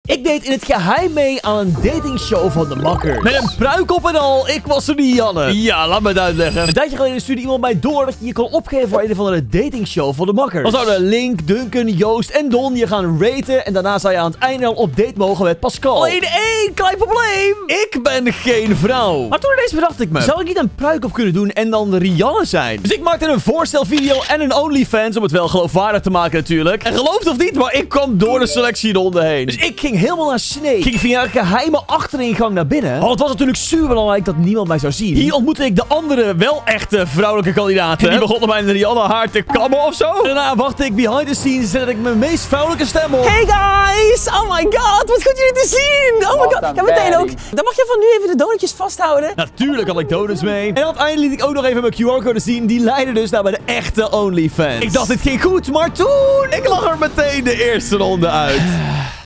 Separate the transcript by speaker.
Speaker 1: Ik deed in het geheim mee aan een datingshow van de makkers. Met een pruik op en al, ik was er niet, Janne. Ja, laat me het uitleggen. Een tijdje geleden stuurde iemand mij door dat je je kon opgeven voor een of andere datingshow van de makkers. Dan zouden Link, Duncan, Joost en Don je gaan raten. En daarna zou je aan het einde al op date mogen met Pascal. Alleen één klein probleem. Ik ben geen vrouw. Maar toen ineens bedacht ik me, zou ik niet een pruik op kunnen doen en dan Rianne zijn? Dus ik maakte een voorstelvideo en een OnlyFans om het wel geloofwaardig te maken natuurlijk. En geloof het of niet, maar ik kwam door de selectieronde heen. Dus ik ging helemaal naar Snake. Ik ging via een geheime achteringang naar binnen. Want het was natuurlijk super belangrijk dat niemand mij zou zien. Hier ontmoette ik de andere wel echte vrouwelijke kandidaten. En die begonnen mij Rianne haar te kammen of zo. En daarna wachtte ik behind the scenes en zette ik mijn meest vrouwelijke stem op.
Speaker 2: Hey guys! Oh my god, wat goed jullie te zien! Oh my god, ja meteen ook. Dan mag je van nu even de donutjes vasthouden.
Speaker 1: Natuurlijk had ik donuts mee. En aan het einde liet ik ook nog even mijn QR-code zien. Die leidde dus naar mijn echte OnlyFans. Ik dacht dit ging goed, maar toen... Ik lag er meteen de eerste ronde uit.